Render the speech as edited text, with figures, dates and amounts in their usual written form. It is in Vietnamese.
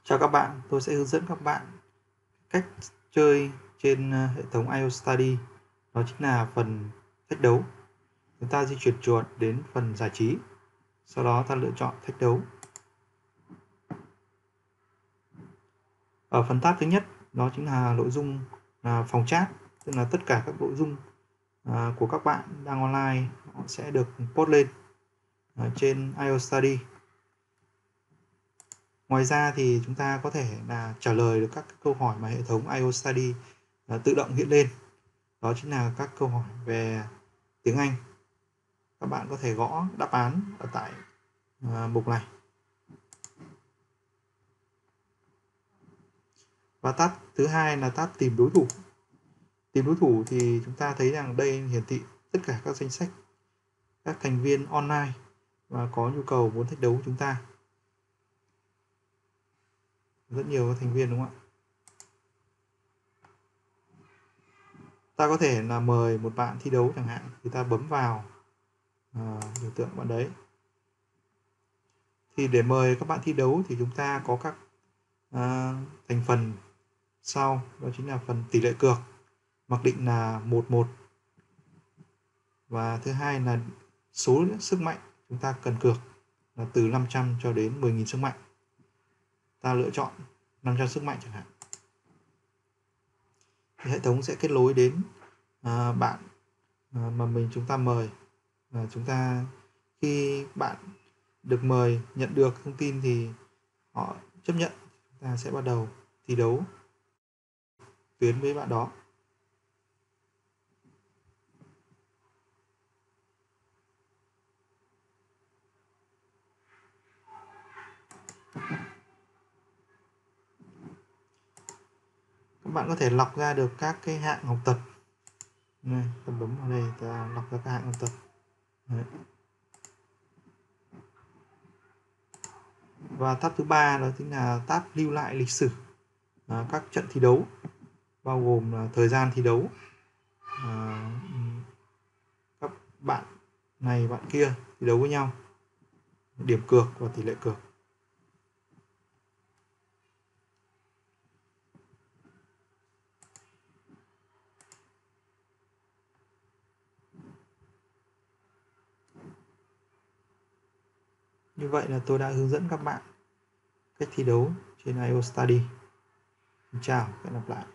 Chào các bạn, tôi sẽ hướng dẫn các bạn cách chơi trên hệ thống IO Study. Đó chính là phần thách đấu. Chúng ta di chuyển chuột đến phần giải trí. Sau đó ta lựa chọn thách đấu. Ở phần tab thứ nhất, đó chính là nội dung phòng chat, tức là tất cả các nội dung của các bạn đang online họ sẽ được post lên trên IO Study. Ngoài ra thì chúng ta có thể là trả lời được các câu hỏi mà hệ thống IO Study tự động hiện lên. Đó chính là các câu hỏi về tiếng Anh. Các bạn có thể gõ đáp án ở tại mục này. Và tab thứ hai là tab tìm đối thủ. Tìm đối thủ thì chúng ta thấy rằng đây hiển thị tất cả các danh sách các thành viên online và có nhu cầu muốn thách đấu của chúng ta. Rất nhiều các thành viên đúng không ạ? Ta có thể là mời một bạn thi đấu chẳng hạn, thì ta bấm vào biểu tượng bạn đấy. Thì để mời các bạn thi đấu thì chúng ta có các thành phần sau, đó chính là phần tỷ lệ cược, mặc định là 1-1. Và thứ hai là số sức mạnh chúng ta cần cược là từ 500 cho đến 10.000 sức mạnh. Ta lựa chọn 500 sức mạnh chẳng hạn. Thì hệ thống sẽ kết nối đến bạn mà chúng ta mời. Chúng ta khi bạn được mời nhận được thông tin thì họ chấp nhận, chúng ta sẽ bắt đầu thi đấu tuyến với bạn đó. Các bạn có thể lọc ra được các cái hạng học tập. Này, ta bấm vào đây, ta lọc ra các hạng học tập. Đấy. Và tab thứ ba đó chính là tab lưu lại lịch sử các trận thi đấu, bao gồm là thời gian thi đấu, các bạn này bạn kia thi đấu với nhau, điểm cược và tỷ lệ cược. Như vậy là tôi đã hướng dẫn các bạn cách thi đấu trên IO Study. Xin chào, hẹn gặp lại.